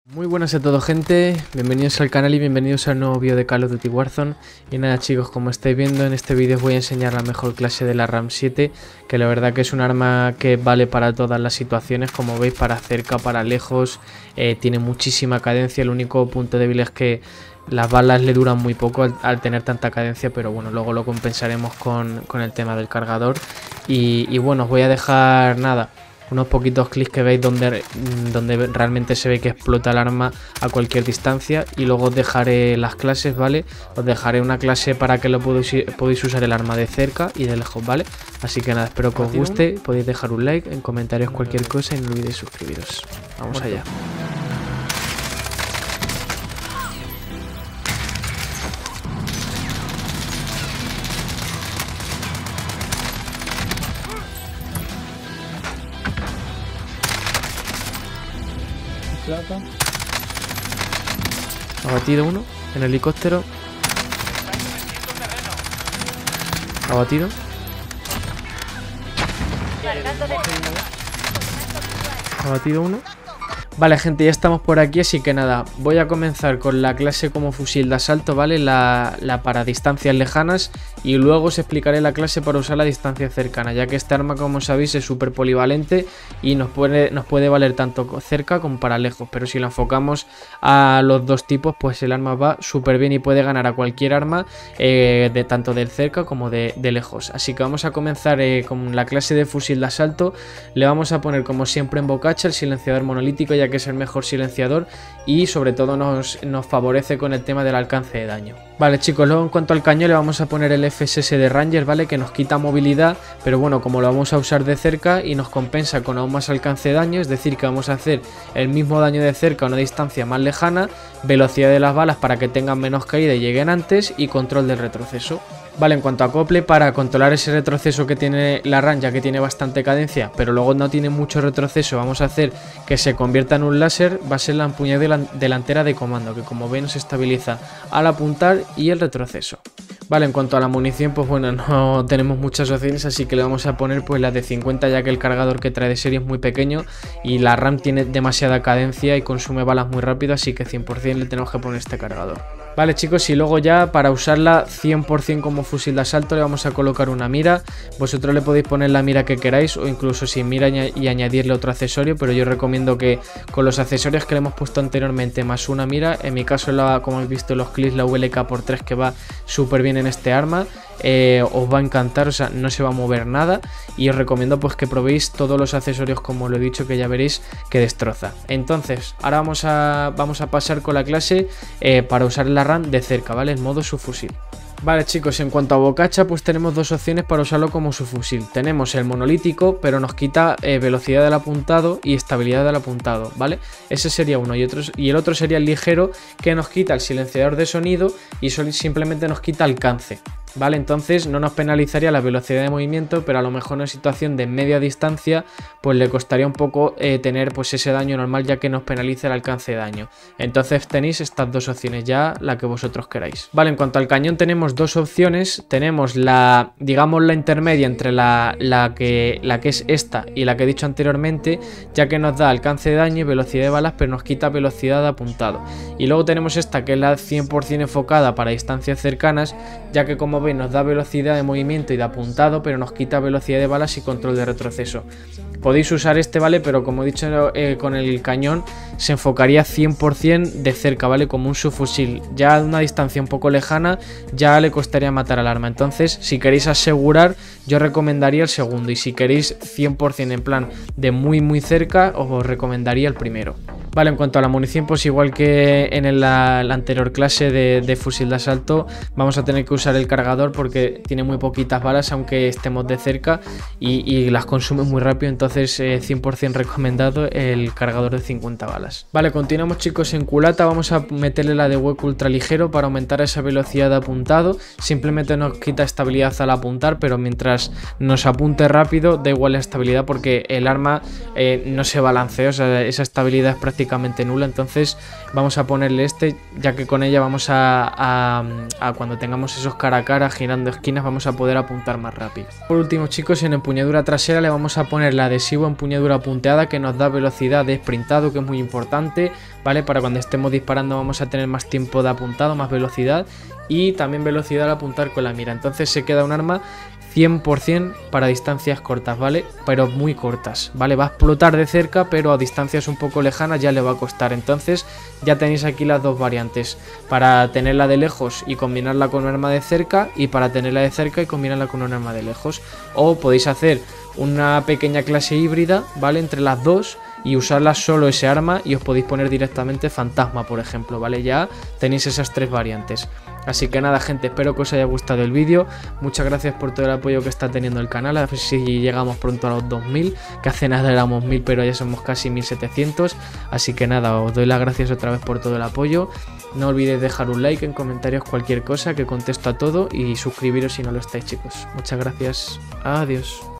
Muy buenas a todos, gente, bienvenidos al canal y bienvenidos al nuevo vídeo de Call of Duty Warzone. Y nada, chicos, como estáis viendo en este vídeo os voy a enseñar la mejor clase de la RAM 7, que la verdad que es un arma que vale para todas las situaciones, como veis, para cerca, para lejos, tiene muchísima cadencia. El único punto débil es que las balas le duran muy poco al tener tanta cadencia, pero bueno, luego lo compensaremos con el tema del cargador. Y bueno, os voy a dejar nada, unos poquitos clics que veis donde realmente se ve que explota el arma a cualquier distancia, y luego os dejaré las clases, ¿vale? Os dejaré una clase para que lo podéis usar el arma de cerca y de lejos, ¿vale? Así que nada, espero que os guste, podéis dejar un like, en comentarios cualquier cosa y no olvidéis suscribiros. Vamos allá. Abatido uno en helicóptero. Abatido. Abatido uno. Vale, gente, ya estamos por aquí, así que nada, voy a comenzar con la clase como fusil de asalto, ¿vale? La para distancias lejanas, y luego os explicaré la clase para usar la distancia cercana, ya que este arma, como sabéis, es súper polivalente y nos puede valer tanto cerca como para lejos, pero si la enfocamos a los dos tipos, pues el arma va súper bien y puede ganar a cualquier arma, tanto del cerca como de lejos. Así que vamos a comenzar con la clase de fusil de asalto. Le vamos a poner, como siempre, en bocacha el silenciador monolítico, ya que es el mejor silenciador y sobre todo nos favorece con el tema del alcance de daño. Vale, chicos, luego en cuanto al cañón le vamos a poner el FSS de Ranger, ¿vale? Que nos quita movilidad, pero bueno, como lo vamos a usar de cerca y nos compensa con aún más alcance de daño, es decir, que vamos a hacer el mismo daño de cerca a una distancia más lejana, velocidad de las balas para que tengan menos caída y lleguen antes, y control del retroceso. Vale, en cuanto a acople, para controlar ese retroceso que tiene la RAM, ya que tiene bastante cadencia, pero luego no tiene mucho retroceso, vamos a hacer que se convierta en un láser, va a ser la empuñadura delantera de comando, que como veis nos estabiliza al apuntar y el retroceso. Vale, en cuanto a la munición, pues bueno, no tenemos muchas opciones, así que le vamos a poner pues la de 50, ya que el cargador que trae de serie es muy pequeño y la RAM tiene demasiada cadencia y consume balas muy rápido, así que 100% le tenemos que poner este cargador. Vale, chicos, y luego ya para usarla 100% como fusil de asalto le vamos a colocar una mira. Vosotros le podéis poner la mira que queráis o incluso sin mira y añadirle otro accesorio, pero yo recomiendo que con los accesorios que le hemos puesto anteriormente más una mira, en mi caso como habéis visto en los clips, la VLK×3, que va súper bien en este arma, os va a encantar, o sea, no se va a mover nada, y os recomiendo pues que probéis todos los accesorios, como lo he dicho, que ya veréis que destroza. Entonces ahora vamos a pasar con la clase para usar la RAM de cerca, ¿vale? En modo subfusil. Vale, chicos, en cuanto a bocacha, pues tenemos dos opciones para usarlo como subfusil. Tenemos el monolítico, pero nos quita velocidad del apuntado y estabilidad del apuntado, ¿vale? Ese sería uno, y el otro sería el ligero, que nos quita el silenciador de sonido y simplemente nos quita alcance. Vale, entonces no nos penalizaría la velocidad de movimiento, pero a lo mejor en una situación de media distancia pues le costaría un poco tener pues ese daño normal, ya que nos penaliza el alcance de daño. Entonces tenéis estas dos opciones, ya la que vosotros queráis. Vale, en cuanto al cañón tenemos dos opciones. Tenemos digamos la intermedia entre la que es esta y la que he dicho anteriormente, ya que nos da alcance de daño y velocidad de balas, pero nos quita velocidad de apuntado. Y luego tenemos esta, que es la 100% enfocada para distancias cercanas, ya que como veis nos da velocidad de movimiento y de apuntado, pero nos quita velocidad de balas y control de retroceso. Podéis usar este, ¿vale? Pero como he dicho, con el cañón se enfocaría 100% de cerca, ¿vale? Como un subfusil. Ya a una distancia un poco lejana ya le costaría matar al arma. Entonces, si queréis asegurar, yo recomendaría el segundo. Y si queréis 100% en plan de muy cerca, os recomendaría el primero. Vale, en cuanto a la munición, pues igual que en la anterior clase de fusil de asalto, vamos a tener que usar el cargador porque tiene muy poquitas balas, aunque estemos de cerca, y las consume muy rápido. Entonces 100% recomendado el cargador de 50 balas. Vale, continuamos, chicos, en culata. Vamos a meterle la de hueco ultra ligero para aumentar esa velocidad de apuntado. Simplemente nos quita estabilidad al apuntar, pero mientras nos apunte rápido da igual la estabilidad, porque el arma no se balancea, o sea, esa estabilidad es prácticamente nula. Entonces vamos a ponerle este, ya que con ella vamos a cuando tengamos esos cara a cara cara, girando esquinas, vamos a poder apuntar más rápido. Por último, chicos, en empuñadura trasera le vamos a poner el adhesivo empuñadura punteada que nos da velocidad de sprintado, que es muy importante, ¿vale? Para cuando estemos disparando vamos a tener más tiempo de apuntado, más velocidad y también velocidad al apuntar con la mira. Entonces se queda un arma 100% para distancias cortas, ¿vale? Pero muy cortas, ¿vale? Va a explotar de cerca, pero a distancias un poco lejanas ya le va a costar. Entonces ya tenéis aquí las dos variantes, para tenerla de lejos y combinarla con un arma de cerca, y para tenerla de cerca y combinarla con un arma de lejos. O podéis hacer una pequeña clase híbrida, ¿vale? Entre las dos, y usarla solo ese arma, y os podéis poner directamente fantasma, por ejemplo, ¿vale? Ya tenéis esas tres variantes. Así que nada, gente, espero que os haya gustado el vídeo. Muchas gracias por todo el apoyo que está teniendo el canal. A ver si llegamos pronto a los 2000, que hace nada éramos 1000, pero ya somos casi 1700. Así que nada, os doy las gracias otra vez por todo el apoyo. No olvidéis dejar un like, en comentarios cualquier cosa, que contesto a todo, y suscribiros si no lo estáis, chicos. Muchas gracias. Adiós.